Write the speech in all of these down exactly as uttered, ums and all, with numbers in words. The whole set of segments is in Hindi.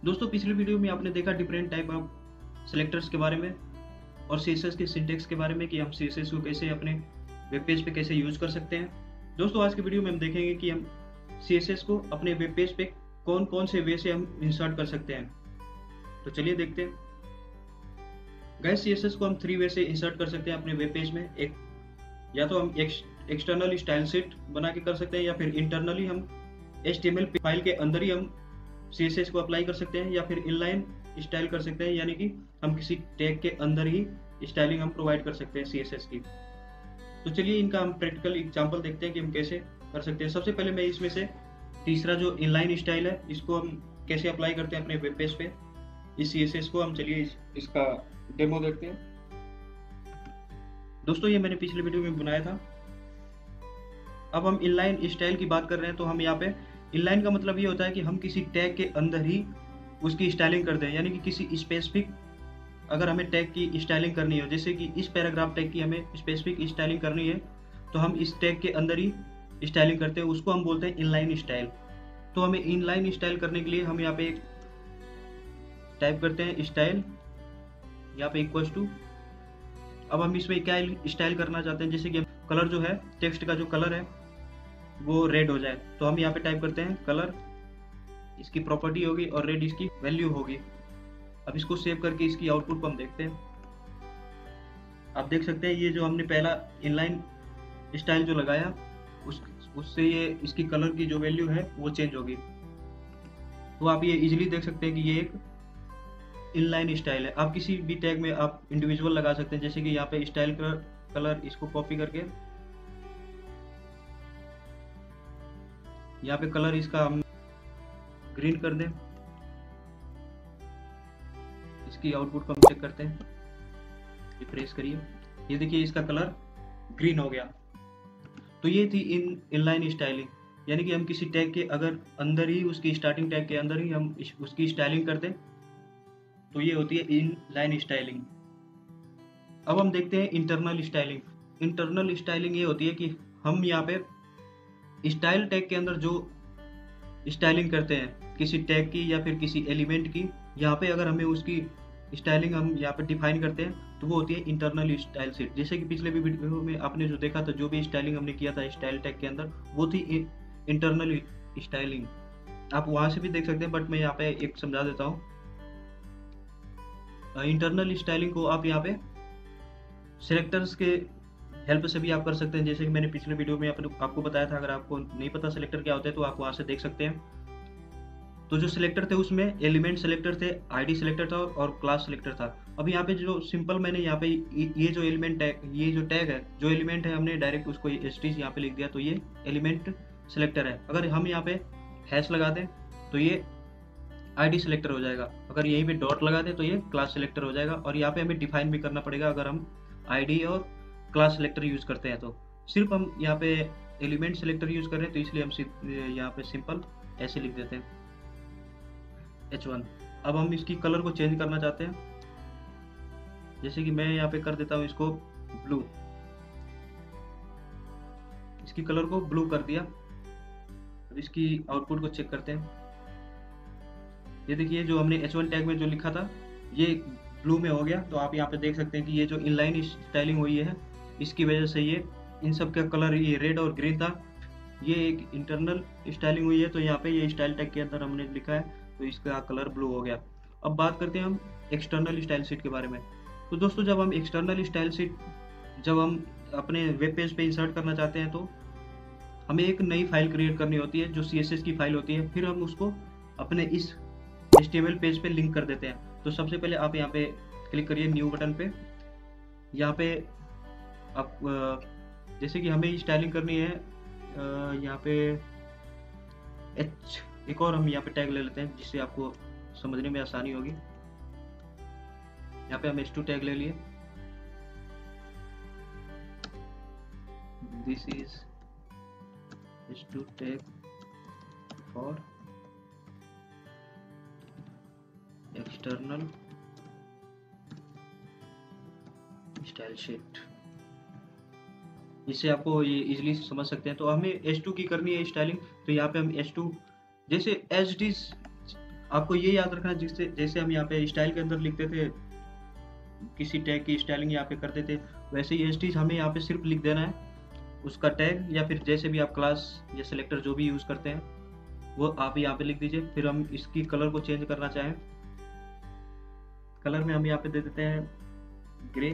दोस्तों पिछली वीडियो में आपने देखा डिफरेंट टाइप ऑफ सेलेक्टर्स के बारे में और सीएसएस के सिंटेक्स के बारे में कि हम सीएसएस को कैसे अपने वेब पेज पे कैसे यूज कर सकते हैं। दोस्तों आज की वीडियो में हम देखेंगे कि हम सीएसएस को अपने वेब पेज पे कौन कौन से वे से हम इंसर्ट कर सकते हैं। तो चलिए देखते हैं। गाइस सीएसएस को हम थ्री वे से इंसर्ट कर सकते हैं अपने वेब पेज में। एक या तो हम एक्सटर्नल स्टाइल शीट बना के कर सकते हैं या फिर इंटरनली हम एचटीएमएल फाइल के अंदर ही हम सीएसएस को अप्लाई कर सकते हैं या फिर इनलाइन स्टाइल कर सकते हैं, यानी कि हम किसी टैग के अंदर ही स्टाइलिंग हम प्रोवाइड कर सकते हैं सीएसएस की। तो चलिए इनका हम प्रैक्टिकल एग्जांपल देखते हैं कि हम कैसे कर सकते हैं। सबसे पहले मैं इसमें से तीसरा जो इनलाइन स्टाइल है इसको हम कैसे अप्लाई करते हैं अपने वेब पेज पे इस सीएसएस को। हम चलिए इस, इसका डेमो देखते हैं। दोस्तों ये मैंने पिछले वीडियो में बनाया था। अब हम इनलाइन स्टाइल की बात कर रहे हैं तो हम यहाँ पे इनलाइन का मतलब ये होता है कि हम किसी टैग के अंदर ही उसकी स्टाइलिंग कर दें, यानी कि किसी स्पेसिफिक अगर हमें टैग की स्टाइलिंग करनी हो, जैसे कि इस पैराग्राफ टैग की हमें स्पेसिफिक स्टाइलिंग करनी है तो हम इस टैग के अंदर ही स्टाइलिंग करते हैं, उसको हम बोलते हैं इनलाइन स्टाइल। तो हमें इनलाइन स्टाइल करने के लिए हम यहाँ पे एक टाइप करते हैं स्टाइल, यहाँ पे इक्वल्स टू। अब हम इसमें क्या स्टाइल करना चाहते हैं, जैसे कि कलर जो है टेक्स्ट का जो कलर है वो रेड हो जाए, तो हम यहाँ पे टाइप करते हैं कलर, इसकी प्रॉपर्टी होगी और रेड इसकी वैल्यू होगी। अब इसको सेव करके इसकी आउटपुट को हम देखते हैं। आप देख सकते हैं ये जो हमने पहला इनलाइन स्टाइल जो लगाया उस उससे ये इसकी कलर की जो वैल्यू है वो चेंज होगी। तो आप ये इजीली देख सकते हैं कि ये एक इनलाइन स्टाइल है। आप किसी भी टैग में आप इंडिविजुअल लगा सकते हैं, जैसे कि यहाँ पे स्टाइल कलर कलर इसको कॉपी करके यहाँ पे कलर इसका हम ग्रीन कर दें। इसकी आउटपुट को हम चेक करते हैं, रिफ्रेश करिए, ये देखिए इसका कलर ग्रीन हो गया। तो ये थी इन इनलाइन स्टाइलिंग, यानी कि हम किसी टैग के अगर अंदर ही उसकी स्टार्टिंग टैग के अंदर ही हम उसकी स्टाइलिंग कर दें तो ये होती है इनलाइन स्टाइलिंग। अब हम देखते हैं इंटरनल स्टाइलिंग। इंटरनल स्टाइलिंग ये होती है कि हम यहाँ पे स्टाइल टैग के अंदर जो स्टाइलिंग करते हैं किसी टैग की या फिर किसी एलिमेंट की, यहाँ पे अगर हमें उसकी स्टाइलिंग हम यहाँ पे डिफाइन करते हैं तो वो होती है इंटरनल स्टाइल शीट। जैसे कि पिछले भी वीडियो में आपने जो देखा था, जो भी स्टाइलिंग हमने किया था स्टाइल टैग के अंदर वो थी इंटरनल स्टाइलिंग। आप वहां से भी देख सकते हैं, बट मैं यहाँ पे एक समझा देता हूँ। इंटरनल स्टाइलिंग को आप यहाँ पे सिलेक्टर्स के हेल्प से भी आप कर सकते हैं, जैसे कि मैंने पिछले वीडियो में आपको बताया था। अगर आपको नहीं पता सिलेक्टर क्या होता है तो आप वहां से देख सकते हैं। तो जो सिलेक्टर थे उसमें एलिमेंट सिलेक्टर थे, आईडी सिलेक्टर था और क्लास सिलेक्टर था। अब यहाँ पे जो सिंपल मैंने यहाँ पे ये जो एलिमेंट टैग ये जो टैग है जो एलिमेंट है हमने डायरेक्ट उसको एस टी यहाँ पे लिख दिया, तो ये एलिमेंट सिलेक्टर है। अगर हम यहाँ पे हैश लगा दें तो ये आईडी सिलेक्टर हो जाएगा, अगर यहीं पे डॉट लगा दें तो ये क्लास सिलेक्टर हो जाएगा। और यहाँ पे हमें डिफाइन भी करना पड़ेगा अगर हम आईडी और क्लास सिलेक्टर यूज करते हैं तो। सिर्फ हम यहाँ पे एलिमेंट सिलेक्टर यूज कर रहे हैं तो इसलिए हम यहाँ पे सिंपल ऐसे लिख देते हैं एच वन। अब हम इसकी कलर को चेंज करना चाहते हैं, जैसे कि मैं यहाँ पे कर देता हूँ इसको ब्लू, इसकी कलर को ब्लू कर दिया। अब इसकी आउटपुट को चेक करते हैं। ये देखिए जो हमने एच वन टैग में जो लिखा था ये ब्लू में हो गया। तो आप यहाँ पे देख सकते हैं कि ये जो इनलाइन स्टाइलिंग हुई है इसकी वजह से ये इन सब का कलर ये रेड और ग्रीन था, ये एक इंटरनल स्टाइलिंग हुई है। तो यहाँ पे ये स्टाइल टैग के अंदर हमने लिखा है तो इसका कलर ब्लू हो गया। अब बात करते हैं हम एक्सटर्नल स्टाइल शीट के बारे में। तो दोस्तों जब हम एक्सटर्नल स्टाइल शीट जब हम अपने वेब पेज पे इंसर्ट करना चाहते हैं तो हमें एक नई फाइल क्रिएट करनी होती है जो सी एस एस की फाइल होती है। फिर हम उसको अपने इस H T M L page पे लिंक कर देते हैं। तो सबसे पहले आप यहाँ पे क्लिक करिए न्यू बटन पे। यहाँ पे आप जैसे कि हमें स्टाइलिंग करनी है यहाँ पे एच एक और हम यहाँ पे टैग ले लेते हैं जिससे आपको समझने में आसानी होगी। यहाँ पे हम एच टू टैग ले लिए। This is H two tag for external style sheet, इससे आपको ये इजीली समझ सकते हैं। तो हमें एच टू की करनी है स्टाइलिंग, तो यहाँ पे हम एच टू जैसे एज इट इज आपको ये याद रखना, जिससे जैसे हम यहाँ पे स्टाइल के अंदर लिखते थे, किसी टैग की स्टाइलिंग यहाँ पे करते थे, वैसे ही एस हमें यहाँ पे सिर्फ लिख देना है उसका टैग, या फिर जैसे भी आप क्लास या सिलेक्टर जो भी यूज़ करते हैं वो आप यहाँ पे लिख दीजिए। फिर हम इसकी कलर को चेंज करना चाहें, कलर में हम यहाँ पे दे देते हैं ग्रे।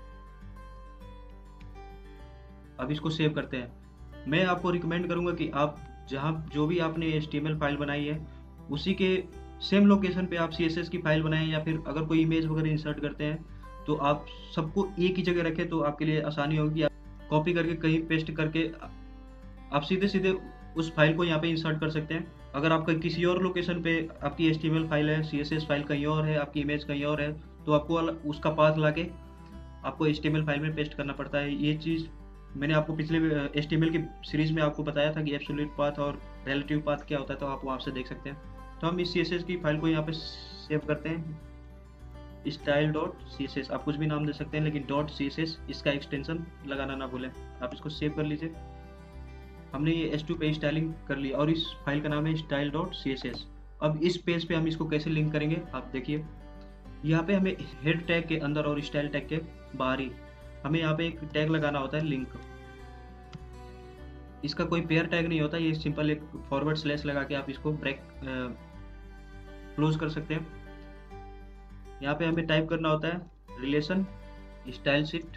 अब इसको सेव करते हैं। मैं आपको रिकमेंड करूंगा कि आप जहाँ जो भी आपने H T M L file बनाई है उसी के सेम लोकेशन पे आप सी एस एस की फाइल बनाएं, या फिर अगर कोई इमेज वगैरह इंसर्ट करते हैं तो आप सबको एक ही जगह रखें, तो आपके लिए आसानी होगी। आप कॉपी करके कहीं पेस्ट करके आप सीधे सीधे उस फाइल को यहाँ पे इंसर्ट कर सकते हैं। अगर आपका किसी और लोकेशन पे आपकी H T M L file है, सी एस एस फाइल कहीं और है, आपकी इमेज कहीं और है, तो आपको उसका पाथ ला के आपको H T M L file में पेस्ट करना पड़ता है। ये चीज़ मैंने आपको पिछले एच टी एम एल की सीरीज में आपको बताया था कि एब्सोल्यूट पाथ और रिलेटिव पाथ क्या होता है, तो आप वहाँ से देख सकते हैं। तो हम इस सी एस एस की फाइल को यहाँ पे सेव करते हैं, style dot C S S, आप कुछ भी नाम दे सकते हैं, लेकिन डॉट सी एस एस इसका एक्सटेंशन लगाना ना भूलें। आप इसको सेव कर लीजिए। हमने ये एच टू पे स्टाइलिंग कर ली और इस फाइल का नाम है style dot C S S. अब इस पेज पे हम इसको कैसे लिंक करेंगे, आप देखिए यहाँ पे हमें हेड टैग के अंदर और स्टाइल टैग के बाहर ही हमें यहाँ पे एक टैग लगाना होता है लिंक। इसका कोई पेयर टैग नहीं होता, ये सिंपल एक फॉरवर्ड स्लैश लगा के आप इसको ब्रेक क्लोज कर सकते हैं। यहाँ पे हमें टाइप करना होता है रिलेशन स्टाइल शीट,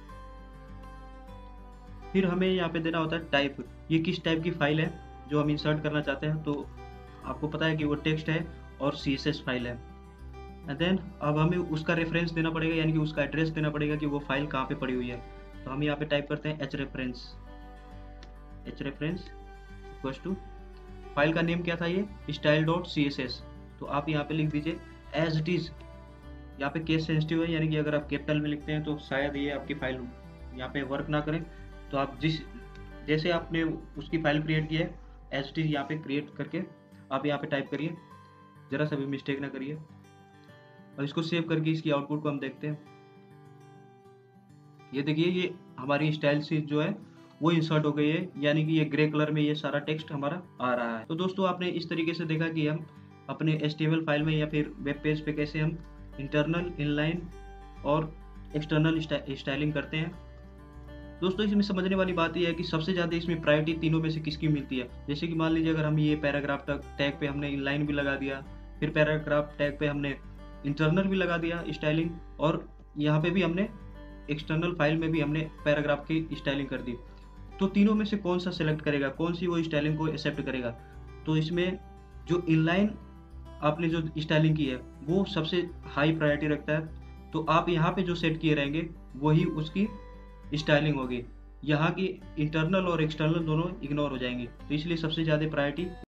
फिर हमें यहाँ पे देना होता है टाइप, ये किस टाइप की फाइल है जो हम इंसर्ट करना चाहते हैं। तो आपको पता है कि वो टेक्स्ट है और सी एस एस फाइल है। एंड देन अब हमें उसका रेफरेंस देना पड़ेगा, यानी कि उसका एड्रेस देना पड़ेगा कि वो फाइल कहाँ पे पड़ी हुई है। तो हम यहाँ पे टाइप करते हैं H reference, H reference equals to file का नेम क्या था, ये style dot C S S. तो आप यहाँ पे लिख दीजिए एज इट इज। यहाँ पे केस सेंसिटिव है, यानी कि अगर आप कैपिटल में लिखते हैं तो शायद ये आपकी फाइल यहाँ पे वर्क ना करें। तो आप जिस जैसे आपने उसकी फाइल क्रिएट की है एज इट इज यहाँ पे क्रिएट करके आप यहाँ पे टाइप करिए, जरा सा भी मिस्टेक ना करिए। और इसको सेव करके इसकी आउटपुट को हम देखते हैं। ये देखिए ये हमारी स्टाइल शीट जो है वो इंसर्ट हो गई है, यानी कि ये ग्रे कलर में ये सारा टेक्स्ट हमारा आ रहा है। तो दोस्तों आपने इस तरीके से देखा कि हम अपने H T M L file में या फिर वेब पेज पे कैसे हम इंटरनल, इनलाइन और एक्सटर्नल स्टाइलिंग करते हैं। दोस्तों इसमें समझने वाली बात यह है कि सबसे ज़्यादा इसमें प्रायोरिटी तीनों में से किसकी मिलती है। जैसे कि मान लीजिए अगर हम ये पैराग्राफ टैग पे हमने इनलाइन भी लगा दिया, फिर पैराग्राफ टैग पे हमने इंटरनल भी लगा दिया स्टाइलिंग, और यहाँ पे भी हमने एक्सटर्नल फाइल में भी हमने पैराग्राफ की स्टाइलिंग कर दी, तो तीनों में से कौन सा सेलेक्ट करेगा, कौन सी वो स्टाइलिंग को एक्सेप्ट करेगा। तो इसमें जो इनलाइन आपने जो स्टाइलिंग की है वो सबसे हाई प्रायोरिटी रखता है। तो आप यहाँ पे जो सेट किए रहेंगे वही उसकी स्टाइलिंग होगी, यहाँ की इंटरनल और एक्सटर्नल दोनों इग्नोर हो जाएंगे। तो इसलिए सबसे ज़्यादा प्रायोरिटी